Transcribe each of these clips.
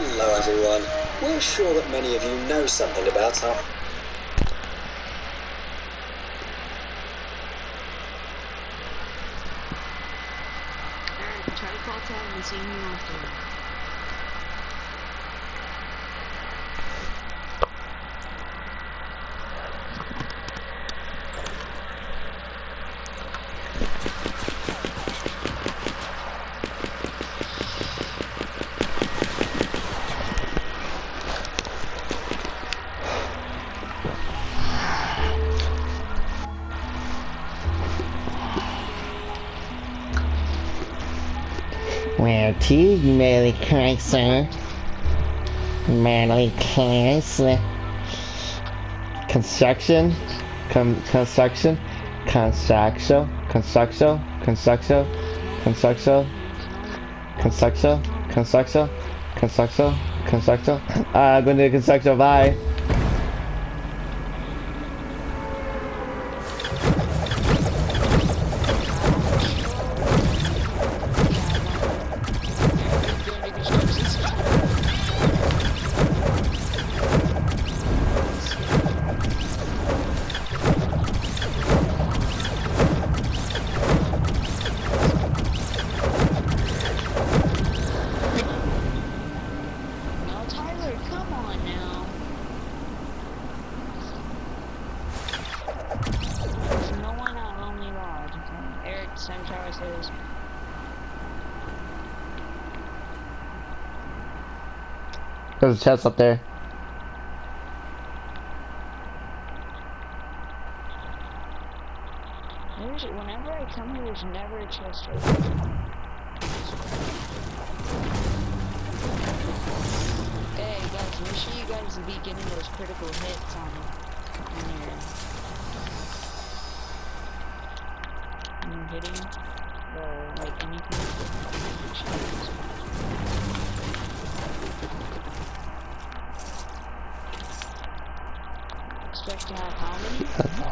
Hello everyone. We're sure that many of you know something about our... Alright, try to call 10 and see who wants to. Well, tea, Merry Chrysler. Merry Chrysler. Construction. Construction. Construction. Construction. Construction. Construction. Construction. Construction. Construction. Construction. I'm going to do construction. Bye. There's a chest up there. Whenever I come here, there's never a chest right Hey guys, make sure you guys be getting those critical hits on here. When you're hitting, like anything. Expect to have how many?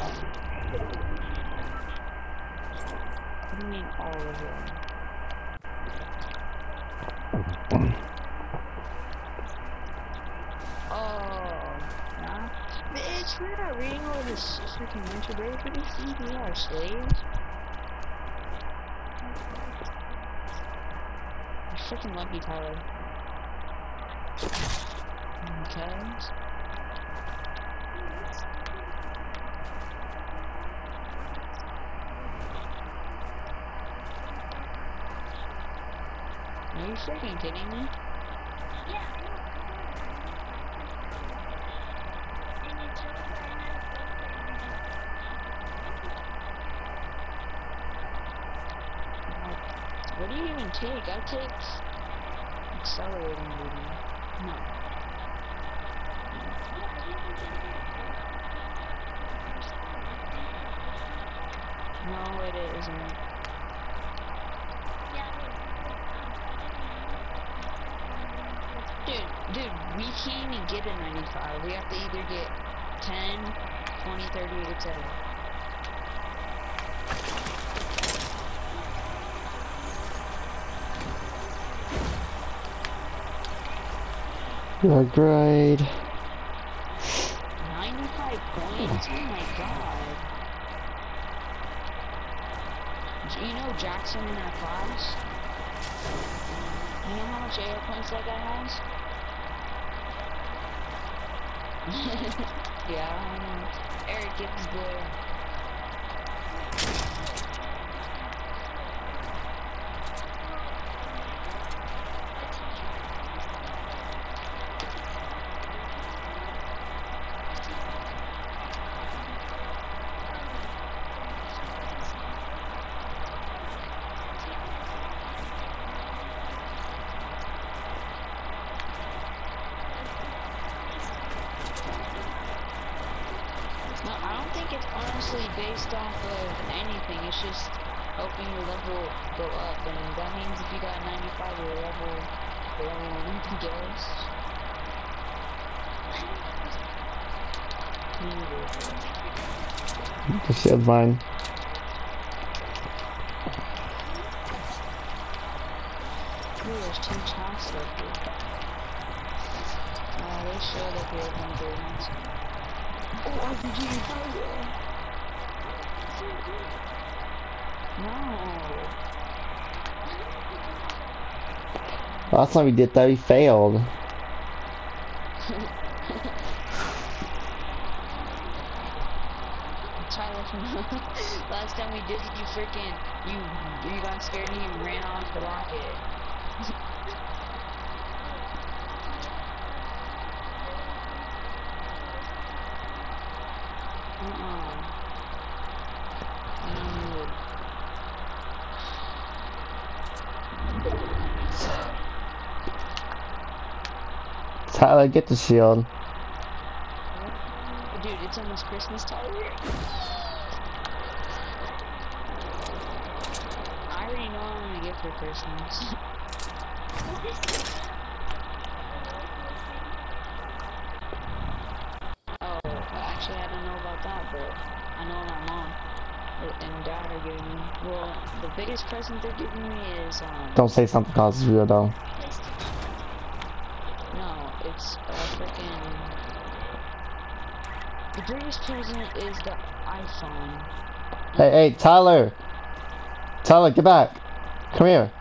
What do you mean all of them? Oh, nah. Bitch, we're not reading all this freaking mental break. What do you think we are, slaves? You're freaking lucky, Tyler. Okay. Are you freaking kidding me? Yeah. What do you even take? I take accelerating maybe. No. No, it isn't. Dude, we can't even get a 95. We have to either get 10, 20, 30, etc. You're great. 95 points? Oh my god. You know Jackson in our class? You know how much AR points that guy has? Yeah, I know. Eric gets the... No, I don't think it's honestly based off of anything. It's just hoping your level go up, and that means if you got 95, your level below anything else. The shield mine. Ooh, there's 2 chests up here. They showed up here one very nice. Oh, RPG, hell yeah! No. Last time we did that, we failed. Tyler, last time we did it, you freaking, you got scared and you ran off the rocket. Tyler, get the shield. Dude, it's almost Christmas, Tyler. I already know what I'm gonna get for Christmas. Oh, actually I don't know about that, but I know my mom and dad are giving me. Well, the biggest present they're giving me is Don't say something causes real though. No, it's freaking. The biggest present is the iPhone. Hey, Tyler! Tyler, get back! Come here!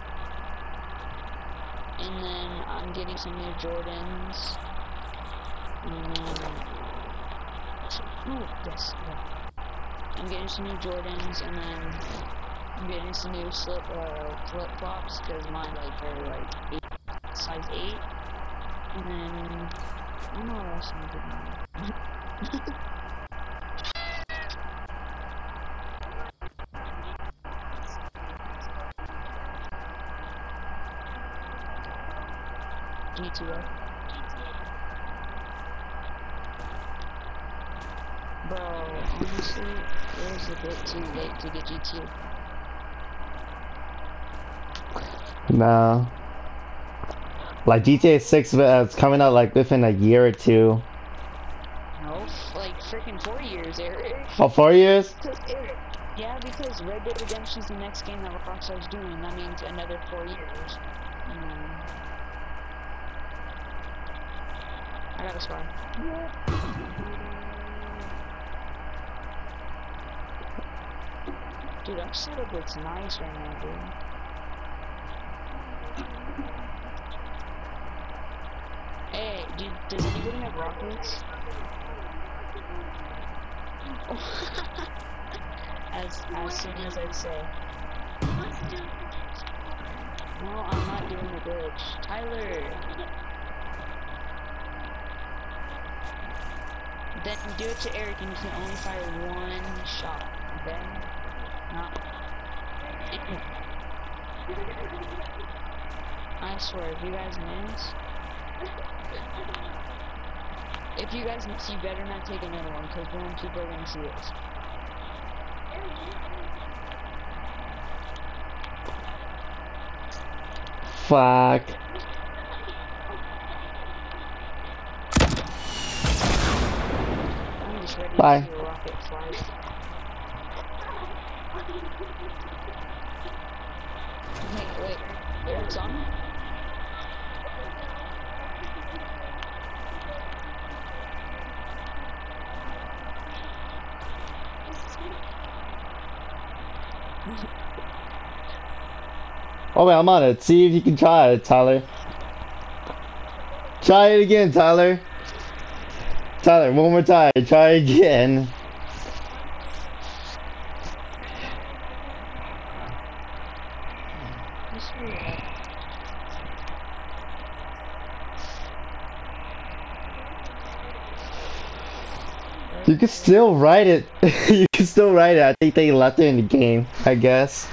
And then I'm getting some new Jordans. And then... Oh, yes, yeah. I'm getting some new Jordans, and then I'm getting some new flip-flops, because mine, like, are, like, size 8. And then... I don't know what else I'm getting. G2, bro, honestly, it was a bit too late to get G2. No. Like GTA 6 it's coming out like within a year or two. No, like freaking 4 years, Eric. Oh, 4 years? Eric, yeah, because Red Dead Redemption is the next game that Rockstar's doing. That means another 4 years. I got a spy. Dude, our setup looks nice right now, dude. Hey, dude, does anybody have rockets? as soon as I say. No, I'm not doing the glitch. Tyler! Then do it to Eric and you can only fire one shot. Okay? Not. I swear, if you guys miss. If you guys miss, you better not take another one, because then people are gonna see this. Fuck. I'm just ready Bye. to see a rocket fly. Wait, Eric's on me? Oh wait, I'm on it. See if you can try it, Tyler. Try it again, Tyler. Tyler, one more time. Try again. You can still write it. You can still write it. I think they left it in the game, I guess.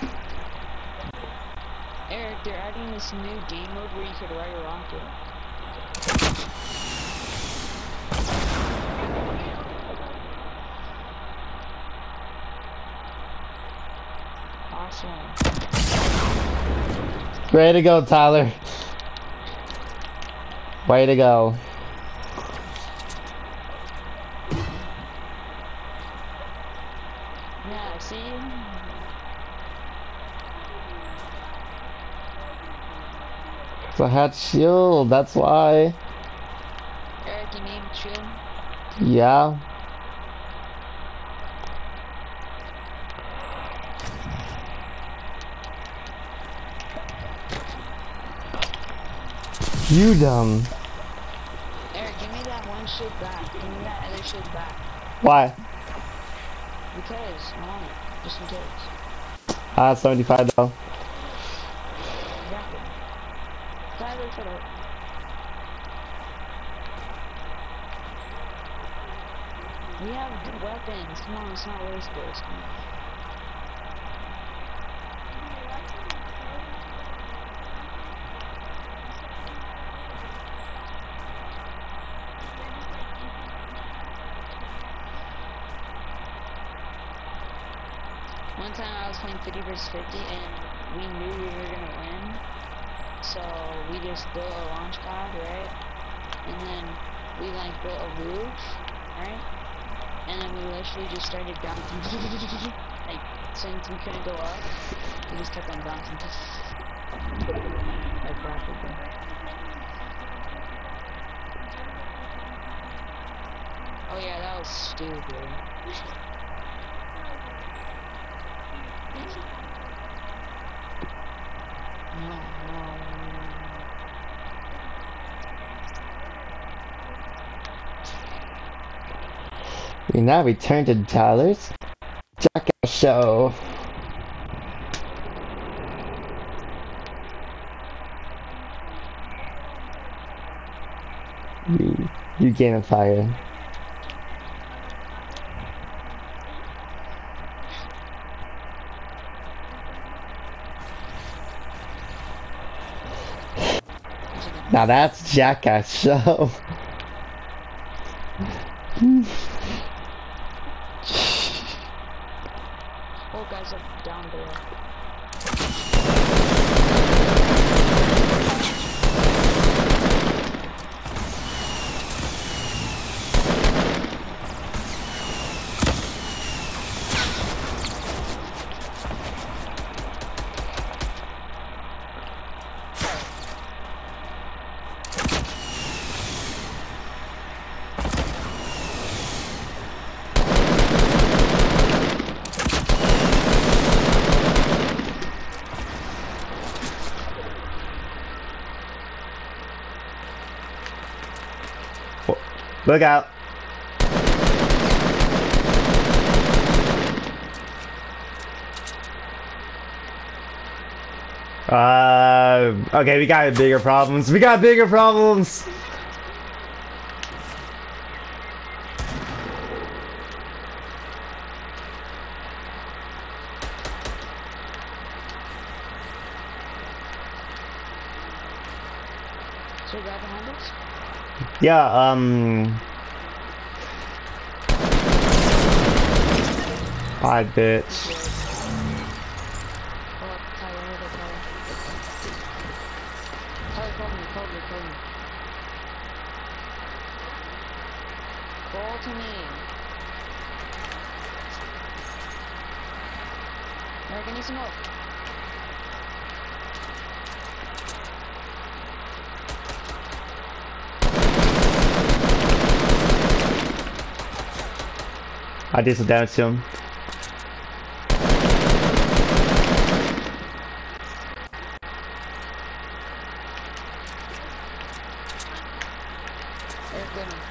Eric, they're adding this new game mode where you could ride a rocket. Awesome. Way to go, Tyler. Way to go. Yeah, see? So I had shield, that's why. shield? Yeah. You dumb. Eric, give me that one shield back. Give me that other shield back. Why? Because I want it. Just in case. 75 though. Exactly. Tyler, shut up. We have good weapons. Come on, it's not wasteful. Come on. One time I was playing 50 versus 50 and we knew we were gonna win. So we just built a launch pad, right? And then we like built a roof, right? And then we literally just started bouncing. Like, since we couldn't go up, we just kept on bouncing. Like rapidly. Oh yeah, that was stupid. No. We now return to Tyler's Jackass Show. You getting fired. Now that's Jackass Show. Oh, guys are down below. Look out. Okay, we got bigger problems. We got bigger problems. So you got behind us? Yeah, Hi, bitch. Oh, Tyler, hold up, Tyler. Tyler, call me. Call to me. Eric, I need some help. I did some damage to him. Eric, get him.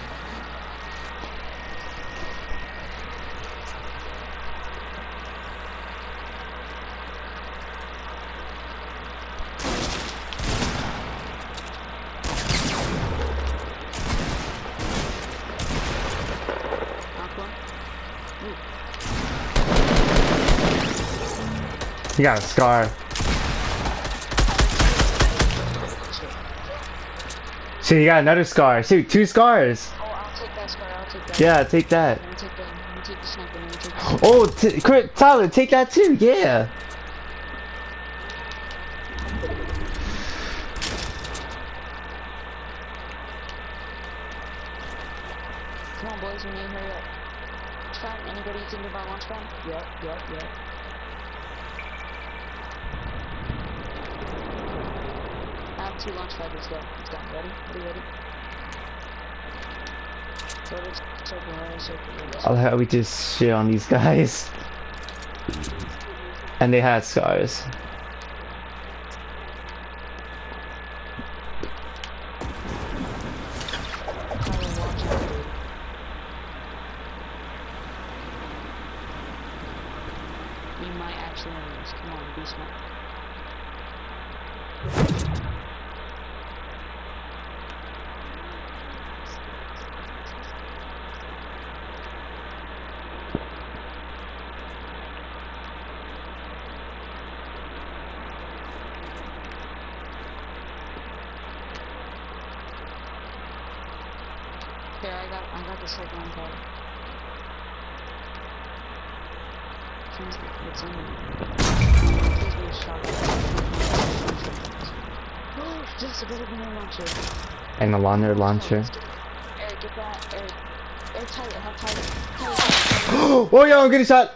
Knock one. Ooh. He got a scar. Shit, he got another scar. Shoot, 2 scars. Oh, I'll take that scar. I'll take that. Yeah, take that. Let me take that. Let me take the sniper. Let me take the sniper. Oh, Tyler, take that too. Yeah. Come on, boys, we need to hurry up. Launchpad? Anybody thinking about launchpad? Yep. I have 2 launchpads. Let's go. Ready? Ready? I like how we just shit on these guys. And they had scars. We might actually win this. Come on, be smart. Here, I got the second one card. What's in it? Please be a shot. Oh, yes, a better than launcher. And a launcher. Eric, get that. Eric, tight. How tight? Oh yeah, I'm getting shot.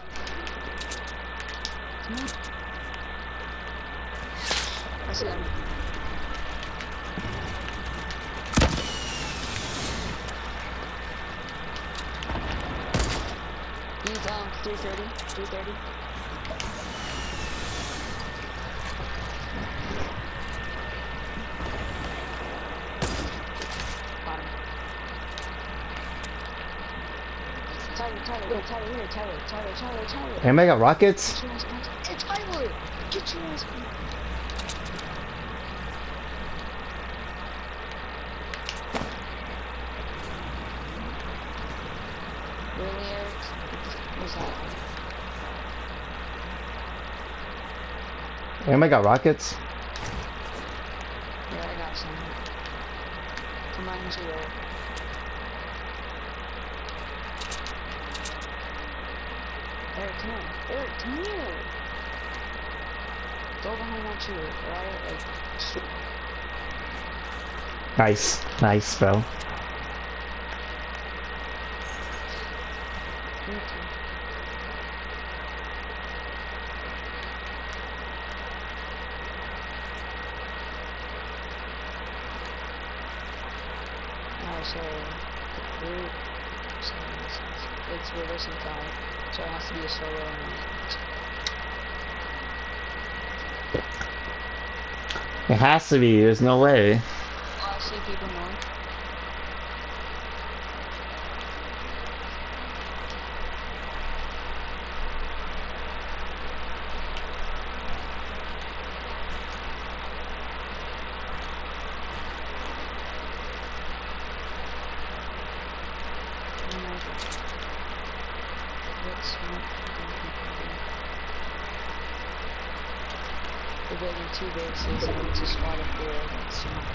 Come on. I see him. He's 330. Bottom. Tyler. Anybody got rockets? Get your ass back. Hey, Tyler! Get your ass back. Really, Eric? What's that? Anybody got rockets? Yeah, I got some. Combine 2. Eric, come on. Eric, come here! Go behind that tree, alright? Like, shoot. Nice, bro. Alright, so it's reversing 5, so it has to be a solo and It has to be. There's no way. I see people north. We're building 2 bases and it's a squad of 4. That's not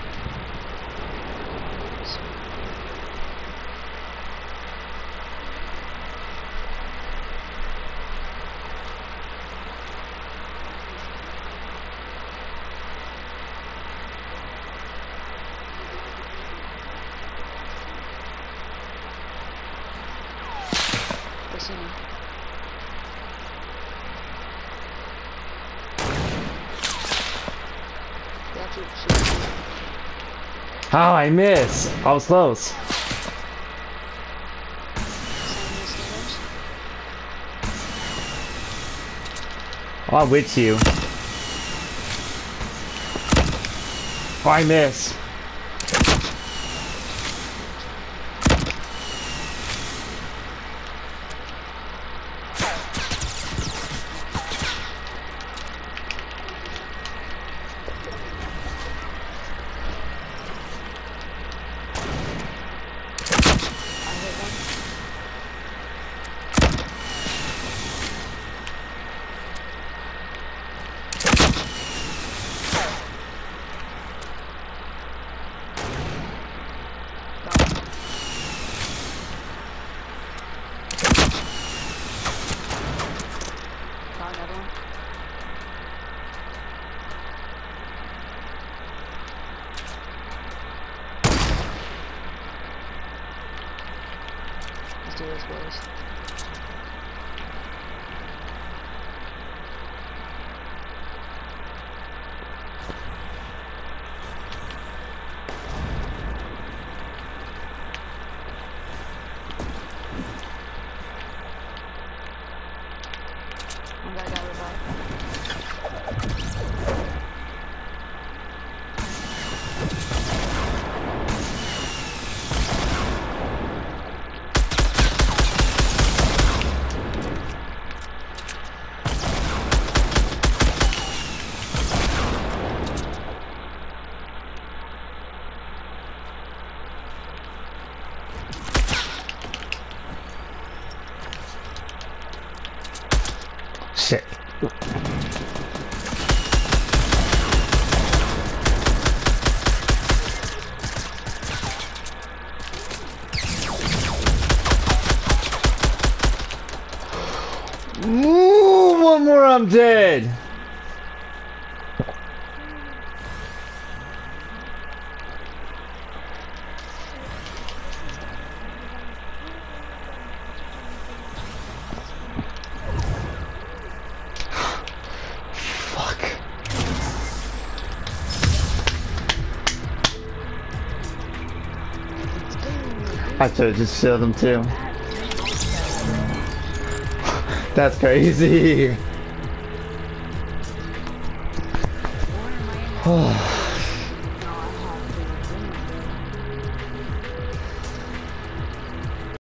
listen. Oh, I missed. I was close. Oh, I'm with you. Oh, I missed. Do this, boys. shit. Ooh, one more, I'm dead. Fuck. I should have just killed him too. That's crazy.